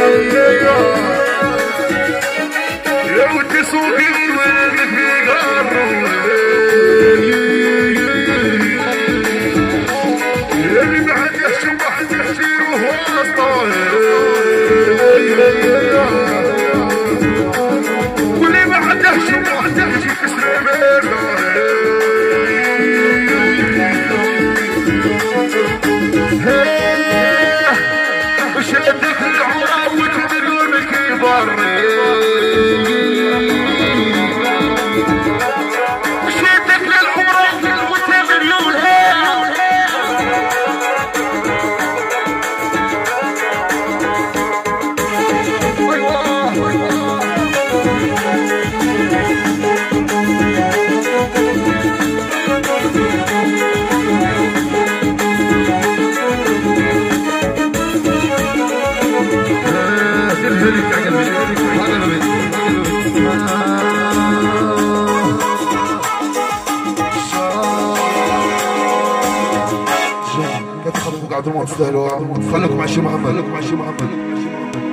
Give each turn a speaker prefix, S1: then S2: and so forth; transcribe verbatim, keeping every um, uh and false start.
S1: يا ودي سوقي وين في قارو اللي ما حدش ما حدش وهو طاير واللي ما حدش ما حدش يكسر شدك العمر وتدرونك بري شدك للعمر وتدرونها لا تخافوا قاعدين ما تستاهلوا خليكم مع شي محمد خليكم مع شي محمد